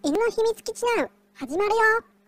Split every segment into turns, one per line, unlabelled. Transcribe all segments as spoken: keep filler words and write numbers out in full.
犬の秘密基地ナウ始まるよ。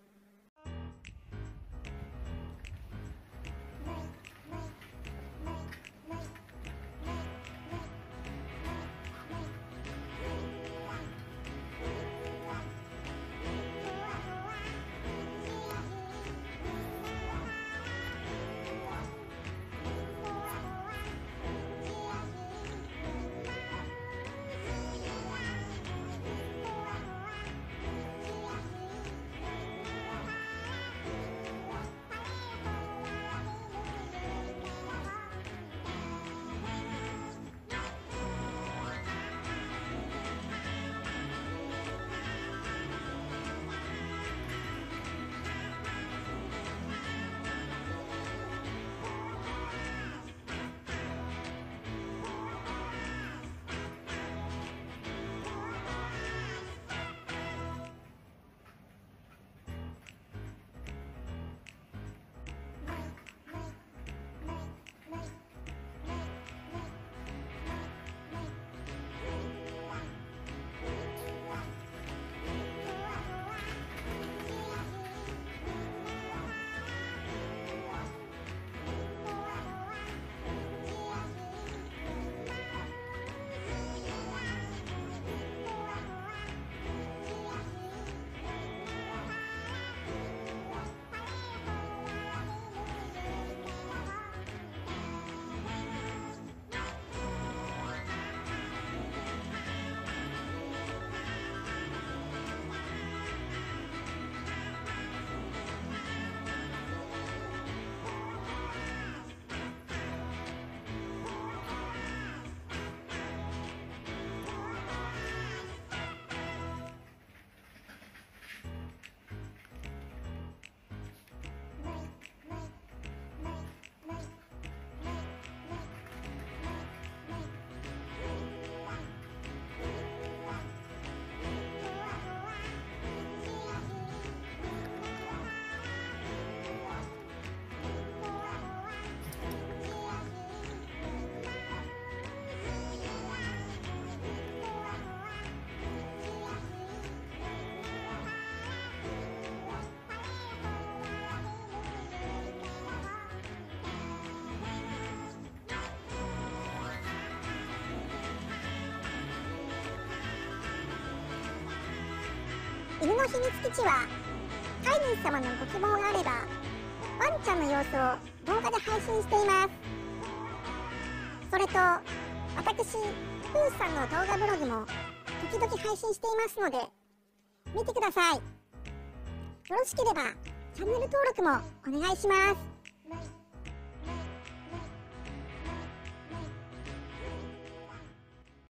犬の秘密基地は飼い主様のご希望があればワンちゃんの様子を動画で配信しています。それと私プーさんの動画ブログも時々配信していますので見てください。よろしければチャンネル登録もお願いします。